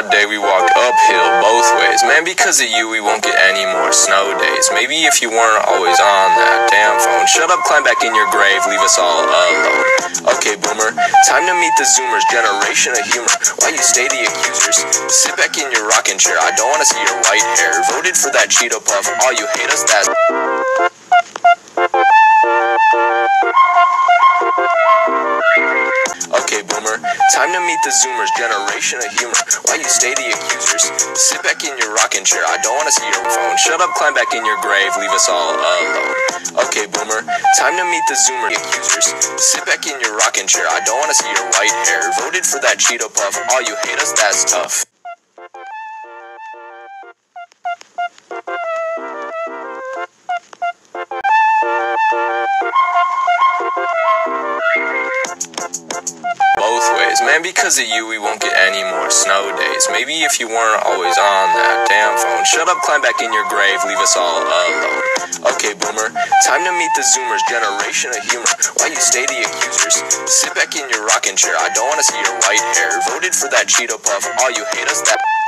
hot day, we walk uphill both ways. Man, because of you, we won't get any more snow days. Maybe if you weren't always on that damn phone. Shut up, climb back in your grave, leave us all alone. Okay, boomer, time to meet the Zoomers, generation of humor. Why you stay the accusers? Sit back in your rocking chair, I don't wanna see your white hair. Voted for that Cheeto Puff, all you hate us, that. Okay, boomer, time to meet the Zoomers, generation of humor. Why you stay the accusers? Sit back in your rocking chair, I don't wanna see your phone. Shut up, climb back in your grave, leave us all alone. Okay, boomer, time to meet the Zoomers, accusers. Sit back in your rocking chair, I don't wanna see your white hair. Voted for that Cheeto Puff, all you hate us, that's tough. Both ways. Man, because of you, we won't get any more snow days. Maybe if you weren't always on that damn phone. Shut up, climb back in your grave, leave us all alone. Okay, boomer, time to meet the Zoomers, generation of humor. Why you stay the accusers? Sit back in your rocking chair, I don't wanna see your white hair. Voted for that Cheeto Puff, all you hate us, that.